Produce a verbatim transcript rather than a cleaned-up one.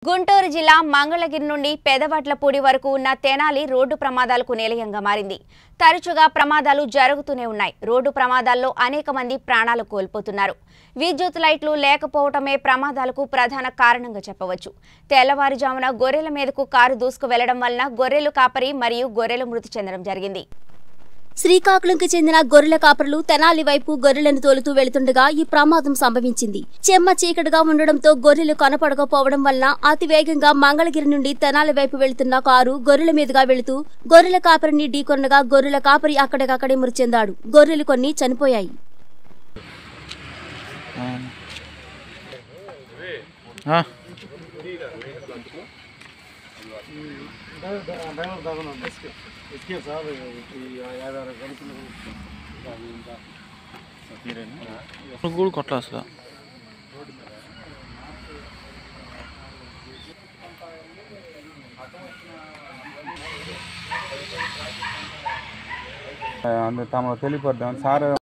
గుంటూరు జిల్లా మంగళగిరి నుండి పెదవడ్లపూడి వరకు ఉన్న తెనాలి రోడ్డు ప్రమాదాలకు నిలయంగా మారింది. తరచుగా ప్రమాదాలు జరుగుతూనే ఉన్నాయి. రోడ్డు ప్రమాదాల్లో అనేక మంది ప్రాణాలు కోల్పోతున్నారు. విద్యుత్ లైట్లు లేకపోవటమే ప్రమాదాలకు ప్రధాన కారణంగా చెప్పవచ్చు. తెల్లవారుజామున గొర్రెల మీదకు కారు దూసుకు వెళ్లడం వలన గొర్రెలు కాపరి మరియు గొర్రెలు మృతి చెందడం జరిగింది. శ్రీకాకుళంకి చెందిన గొర్రెల కాపరులు తెనాలి వైపు గొర్రెలను తోలుతూ వెళుతుండగా ఈ ప్రమాదం సంభవించింది. చెమ్మ చీకటిగా ఉండడంతో గొర్రెలు కనపడకపోవడం వల్ల అతి వేగంగా మంగళగిరి నుండి తెనాలి వైపు వెళుతున్న కారు గొర్రెల మీదుగా వెళుతూ గొర్రెల కాపరిని ఢీకొనగా గొర్రెల కాపరి అక్కడికక్కడే మృతి చెందాడు. గొర్రెలు కొన్ని చనిపోయాయి. इसके साथ याद आ रहा है गुड़ कटला असल तम తెలియపడ్డాం సార్